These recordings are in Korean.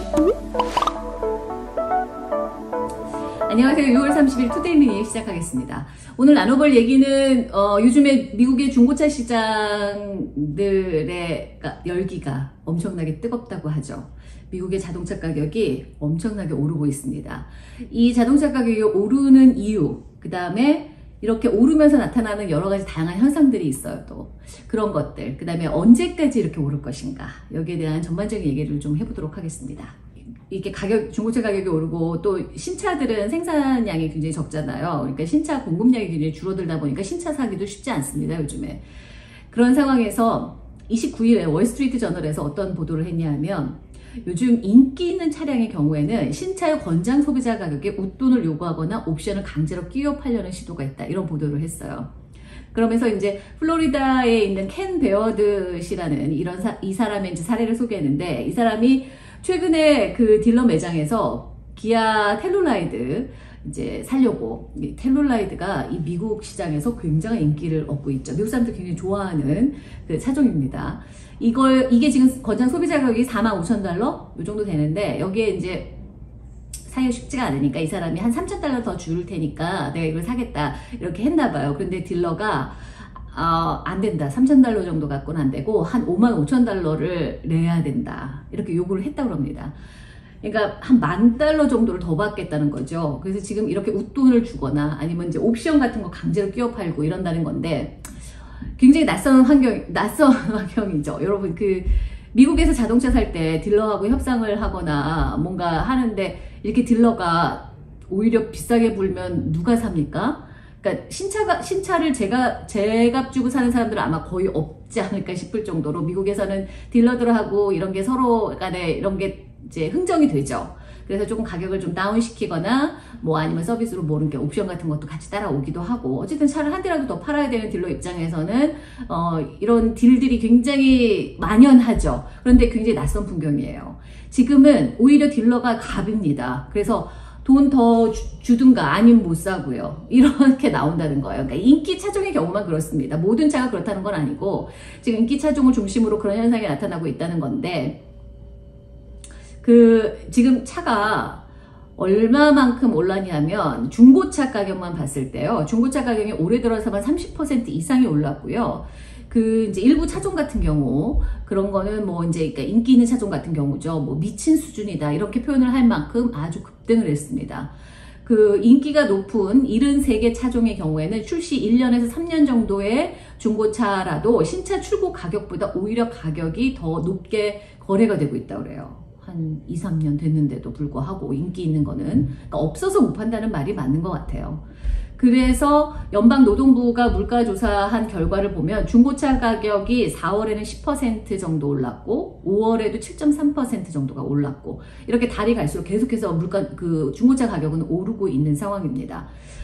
안녕하세요. 6월 30일 투데이 미니 시작하겠습니다. 오늘 나눠볼 얘기는 요즘에 미국의 중고차 시장들의 열기가 엄청나게 뜨겁다고 하죠. 미국의 자동차 가격이 엄청나게 오르고 있습니다. 이 자동차 가격이 오르는 이유, 그 다음에 이렇게 오르면서 나타나는 여러 가지 다양한 현상들이 있어요. 또 그런 것들, 그 다음에 언제까지 이렇게 오를 것인가, 여기에 대한 전반적인 얘기를 좀 해보도록 하겠습니다. 이게 중고차 가격이 오르고 또 신차들은 생산량이 굉장히 적잖아요. 그러니까 신차 공급량이 굉장히 줄어들다 보니까 신차 사기도 쉽지 않습니다, 요즘에. 그런 상황에서 29일에 월스트리트 저널에서 어떤 보도를 했냐면, 요즘 인기 있는 차량의 경우에는 신차의 권장 소비자 가격에 웃돈을 요구하거나 옵션을 강제로 끼워 팔려는 시도가 있다, 이런 보도를 했어요. 그러면서 이제 플로리다에 있는 켄 베어드 씨라는 이 사람의 이제 사례를 소개했는데, 이 사람이 최근에 그 딜러 매장에서 기아 텔룰라이드 이제 살려고, 텔룰라이드가 이 미국 시장에서 굉장한 인기를 얻고 있죠. 미국 사람들 굉장히 좋아하는 그 차종입니다. 이게 지금 권장 소비자 가격이 45,000달러? 요 정도 되는데, 여기에 이제 사기가 쉽지가 않으니까 이 사람이 한 3,000달러 더 줄 테니까 내가 이걸 사겠다, 이렇게 했나봐요. 그런데 딜러가 안 된다, 3,000달러 정도 갖고는 안 되고 한 55,000달러를 내야 된다, 이렇게 요구를 했다고 합니다. 그러니까 한 10,000달러 정도를 더 받겠다는 거죠. 그래서 지금 이렇게 웃돈을 주거나 아니면 이제 옵션 같은 거 강제로 끼워 팔고 이런다는 건데, 굉장히 낯선 환경이죠. 여러분, 미국에서 자동차 살 때 딜러하고 협상을 하거나 뭔가 하는데, 이렇게 딜러가 오히려 비싸게 불면 누가 삽니까? 그러니까 신차를 제값 주고 사는 사람들은 아마 거의 없지 않을까 싶을 정도로 미국에서는 딜러들하고 이런 게 서로 간에 이런 게 이제 흥정이 되죠. 그래서 조금 가격을 좀 다운시키거나 뭐 아니면 서비스로 모르는 게 옵션 같은 것도 같이 따라오기도 하고, 어쨌든 차를 한 대라도 더 팔아야 되는 딜러 입장에서는 이런 딜들이 굉장히 만연하죠. 그런데 굉장히 낯선 풍경이에요. 지금은 오히려 딜러가 갑입니다. 그래서 돈 더 주든가 아니면 못 사고요, 이렇게 나온다는 거예요. 그러니까 인기 차종의 경우만 그렇습니다. 모든 차가 그렇다는 건 아니고, 지금 인기 차종을 중심으로 그런 현상이 나타나고 있다는 건데, 지금 차가 얼마만큼 올랐냐면, 중고차 가격만 봤을 때요, 중고차 가격이 올해 들어서만 30% 이상이 올랐고요. 이제 일부 차종 같은 경우, 그런 거는 뭐 이제 그러니까 인기 있는 차종 같은 경우죠. 뭐 미친 수준이다, 이렇게 표현을 할 만큼 아주 급등을 했습니다. 인기가 높은 73개 차종의 경우에는 출시 1년에서 3년 정도의 중고차라도 신차 출고 가격보다 오히려 가격이 더 높게 거래가 되고 있다고 그래요. 한 2, 3년 됐는데도 불구하고 인기 있는 거는, 그러니까 없어서 못 판다는 말이 맞는 것 같아요. 그래서 연방노동부가 물가조사한 결과를 보면 중고차 가격이 4월에는 10% 정도 올랐고 5월에도 7.3% 정도가 올랐고, 이렇게 달이 갈수록 계속해서 중고차 가격은 오르고 있는 상황입니다.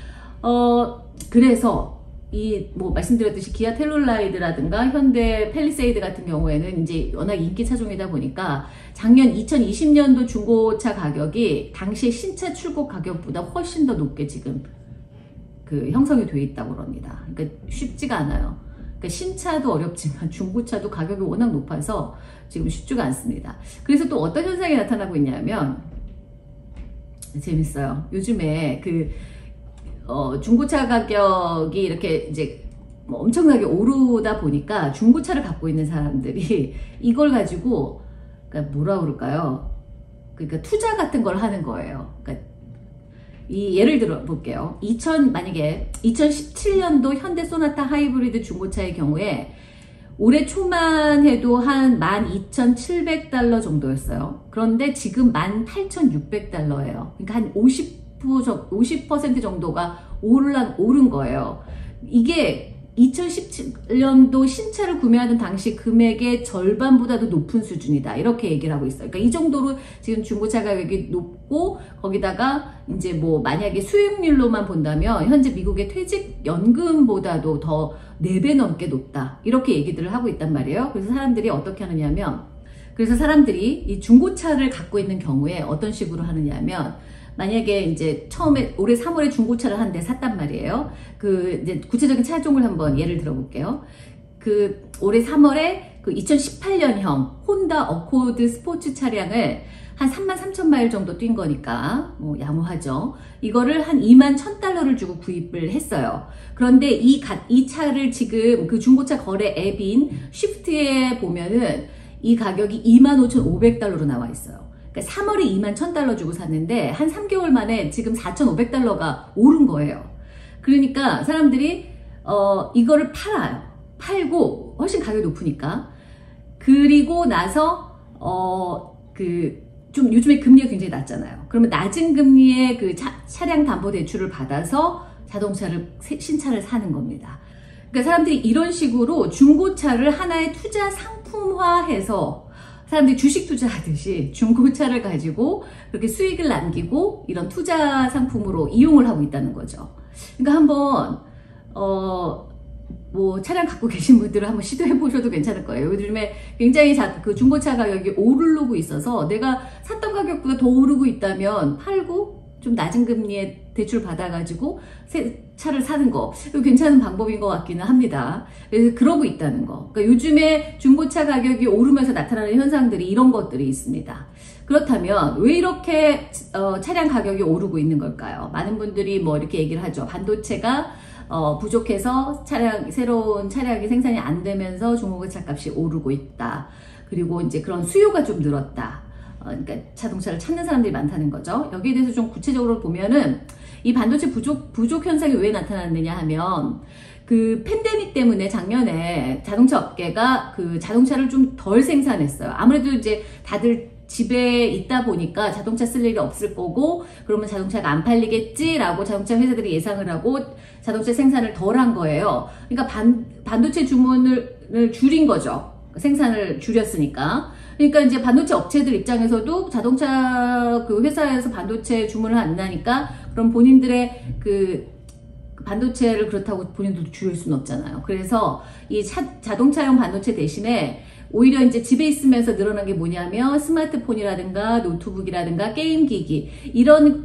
그래서 뭐 말씀드렸듯이 기아 텔룰라이드라든가 현대 팰리세이드 같은 경우에는 이제 워낙 인기 차종이다 보니까 작년 2020년도 중고차 가격이 당시 신차 출고 가격보다 훨씬 더 높게 지금 형성이 돼 있다고 합니다. 그러니까 쉽지가 않아요. 그러니까 신차도 어렵지만 중고차도 가격이 워낙 높아서 지금 쉽지가 않습니다. 그래서 또 어떤 현상이 나타나고 있냐면, 재밌어요. 요즘에 중고차 가격이 이렇게 이제 뭐 엄청나게 오르다 보니까 중고차를 갖고 있는 사람들이 이걸 가지고, 그러니까 뭐라 그럴까요? 그러니까 투자 같은 걸 하는 거예요. 그러니까 예를 들어 볼게요. 만약에 2017년도 현대 소나타 하이브리드 중고차의 경우에 올해 초만 해도 한 12,700달러 정도였어요. 그런데 지금 18,600달러예요. 그러니까 한 50% 정도가 오른 거예요. 이게 2017년도 신차를 구매하던 당시 금액의 절반보다도 높은 수준이다, 이렇게 얘기를 하고 있어요. 그러니까 이 정도로 지금 중고차 가격이 높고, 거기다가 이제 뭐 만약에 수익률로만 본다면 현재 미국의 퇴직연금보다도 더 4배 넘게 높다, 이렇게 얘기들을 하고 있단 말이에요. 그래서 사람들이 어떻게 하느냐면, 이 중고차를 갖고 있는 경우에 어떤 식으로 하느냐면, 만약에 이제 처음에 올해 3월에 중고차를 한 대 샀단 말이에요. 이제 구체적인 차종을 한번 예를 들어 볼게요. 올해 3월에 그 2018년형 혼다 어코드 스포츠 차량을 한 33,000마일 정도 뛴 거니까 뭐 양호하죠. 이거를 한 21,000달러를 주고 구입을 했어요. 그런데 이 차를 지금 그 중고차 거래 앱인 쉬프트에 보면은 이 가격이 25,500달러로 나와 있어요. 그러니까 3월에 21,000달러 주고 샀는데 한 3개월 만에 지금 4,500달러가 오른 거예요. 그러니까 사람들이 이거를 팔아요. 팔고 훨씬 가격이 높으니까. 그리고 나서 좀 요즘에 금리가 굉장히 낮잖아요. 그러면 낮은 금리의 그 차량 담보 대출을 받아서 자동차를 신차를 사는 겁니다. 그러니까 사람들이 이런 식으로 중고차를 하나의 투자 상품화해서 사람들이 주식 투자하듯이 중고차를 가지고 그렇게 수익을 남기고 이런 투자 상품으로 이용을 하고 있다는 거죠. 그러니까 한번 뭐 차량 갖고 계신 분들은 한번 시도해 보셔도 괜찮을 거예요. 요즘에 굉장히 그 중고차 가격이 오르고 있어서 내가 샀던 가격보다 더 오르고 있다면 팔고 좀 낮은 금리에 대출 받아가지고 새 차를 사는 거, 이거 괜찮은 방법인 것 같기는 합니다. 그래서 그러고 있다는 거. 그러니까 요즘에 중고차 가격이 오르면서 나타나는 현상들이 이런 것들이 있습니다. 그렇다면 왜 이렇게 차량 가격이 오르고 있는 걸까요? 많은 분들이 뭐 이렇게 얘기를 하죠. 반도체가 부족해서 새로운 차량이 생산이 안 되면서 중고차 값이 오르고 있다. 그리고 이제 그런 수요가 좀 늘었다. 그러니까 자동차를 찾는 사람들이 많다는 거죠. 여기에 대해서 좀 구체적으로 보면은 이 반도체 부족 현상이 왜 나타났느냐 하면 그 팬데믹 때문에 작년에 자동차 업계가 그 자동차를 좀 덜 생산했어요. 아무래도 이제 다들 집에 있다 보니까 자동차 쓸 일이 없을 거고 그러면 자동차가 안 팔리겠지라고 자동차 회사들이 예상을 하고 자동차 생산을 덜 한 거예요. 그러니까 반도체 주문을 줄인 거죠. 생산을 줄였으니까. 그러니까 이제 반도체 업체들 입장에서도 자동차 그 회사에서 반도체 주문을 안 나니까 그럼 본인들의 그 반도체를 그렇다고 본인들도 줄일 수는 없잖아요. 그래서 이 자동차용 반도체 대신에 오히려 이제 집에 있으면서 늘어난 게 뭐냐면 스마트폰이라든가 노트북이라든가 게임기기 이런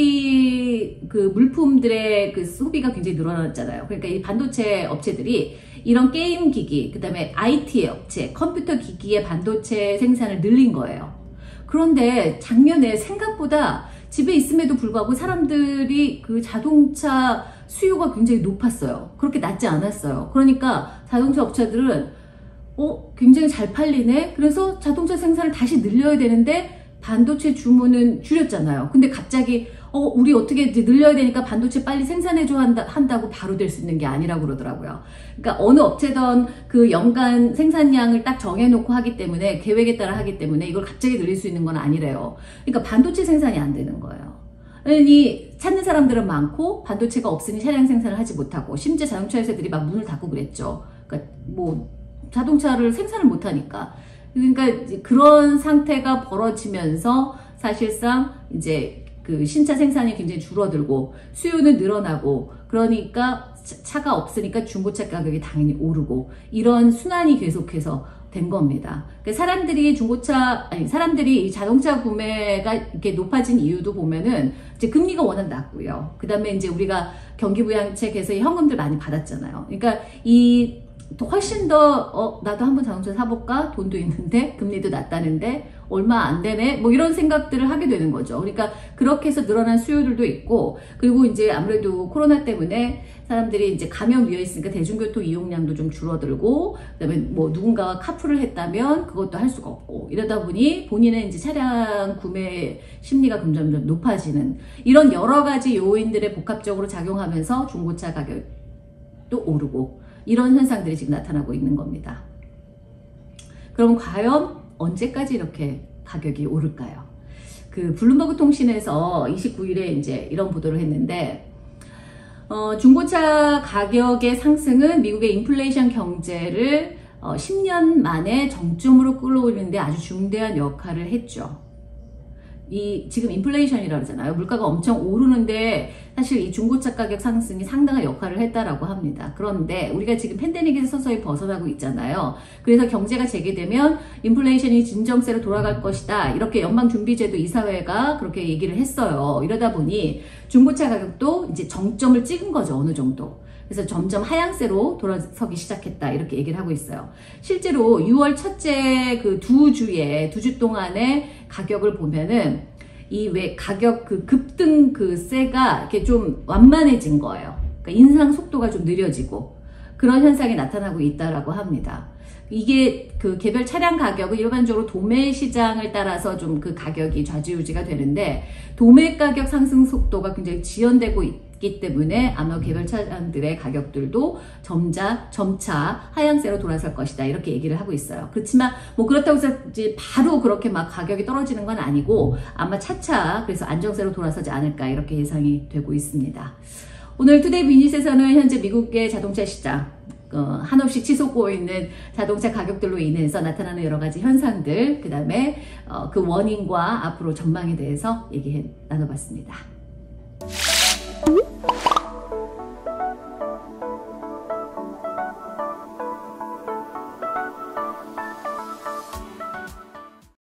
IT 그 물품들의 그 소비가 굉장히 늘어났잖아요. 그러니까 이 반도체 업체들이 이런 게임기기, 그 다음에 IT 업체, 컴퓨터 기기의 반도체 생산을 늘린 거예요. 그런데 작년에 생각보다 집에 있음에도 불구하고 사람들이 그 자동차 수요가 굉장히 높았어요. 그렇게 낮지 않았어요. 그러니까 자동차 업체들은 굉장히 잘 팔리네? 그래서 자동차 생산을 다시 늘려야 되는데 반도체 주문은 줄였잖아요. 근데 갑자기 우리 어떻게 이제 늘려야 되니까 반도체 빨리 생산해줘 한다고 바로 될 수 있는 게 아니라고 그러더라고요. 그러니까 어느 업체든 그 연간 생산량을 딱 정해놓고 하기 때문에 계획에 따라 하기 때문에 이걸 갑자기 늘릴 수 있는 건 아니래요. 그러니까 반도체 생산이 안 되는 거예요. 그러니 찾는 사람들은 많고 반도체가 없으니 차량 생산을 하지 못하고 심지어 자동차 회사들이 막 문을 닫고 그랬죠. 그러니까 뭐 자동차를 생산을 못하니까. 그러니까 그런 상태가 벌어지면서 사실상 이제 그 신차 생산이 굉장히 줄어들고 수요는 늘어나고 그러니까 차가 없으니까 중고차 가격이 당연히 오르고 이런 순환이 계속해서 된 겁니다. 그러니까 사람들이 이 자동차 구매가 이렇게 높아진 이유도 보면은 이제 금리가 워낙 낮고요. 그 다음에 이제 우리가 경기부양책에서 현금들 많이 받았잖아요. 그러니까 훨씬 더 나도 한번 자동차 사볼까? 돈도 있는데 금리도 낮다는데 얼마 안 되네? 뭐 이런 생각들을 하게 되는 거죠. 그러니까 그렇게 해서 늘어난 수요들도 있고 그리고 이제 아무래도 코로나 때문에 사람들이 이제 감염 위에 있으니까 대중교통 이용량도 좀 줄어들고 그다음에 뭐 누군가가 카풀을 했다면 그것도 할 수가 없고 이러다 보니 본인의 이제 차량 구매 심리가 점점 높아지는 이런 여러 가지 요인들의 복합적으로 작용하면서 중고차 가격도 오르고 이런 현상들이 지금 나타나고 있는 겁니다. 그럼 과연 언제까지 이렇게 가격이 오를까요? 그 블룸버그 통신에서 29일에 이제 이런 보도를 했는데 중고차 가격의 상승은 미국의 인플레이션 경제를 10년 만에 정점으로 끌어올리는데 아주 중대한 역할을 했죠. 지금 인플레이션이라고 하잖아요. 물가가 엄청 오르는데 사실 이 중고차 가격 상승이 상당한 역할을 했다라고 합니다. 그런데 우리가 지금 팬데믹에서 서서히 벗어나고 있잖아요. 그래서 경제가 재개되면 인플레이션이 진정세로 돌아갈 것이다. 이렇게 연방준비제도 이사회가 그렇게 얘기를 했어요. 이러다 보니 중고차 가격도 이제 정점을 찍은 거죠. 어느 정도. 그래서 점점 하향세로 돌아서기 시작했다 이렇게 얘기를 하고 있어요. 실제로 6월 첫째 그 두 주 동안의 가격을 보면은 이 왜 가격 그 급등 그 세가 이렇게 좀 완만해진 거예요. 그러니까 인상 속도가 좀 느려지고 그런 현상이 나타나고 있다라고 합니다. 이게 그 개별 차량 가격은 일반적으로 도매 시장을 따라서 좀 그 가격이 좌지우지가 되는데 도매 가격 상승 속도가 굉장히 지연되고 있기 때문에 아마 개별 차량들의 가격들도 점차 하향세로 돌아설 것이다 이렇게 얘기를 하고 있어요. 그렇지만 뭐 그렇다고 해서 이제 바로 그렇게 막 가격이 떨어지는 건 아니고 아마 차차 그래서 안정세로 돌아서지 않을까 이렇게 예상이 되고 있습니다. 오늘 투데이 비즈니스에서는 현재 미국의 자동차 시장 한없이 치솟고 있는 자동차 가격들로 인해서 나타나는 여러 가지 현상들, 그 다음에 그 원인과 앞으로 전망에 대해서 나눠봤습니다.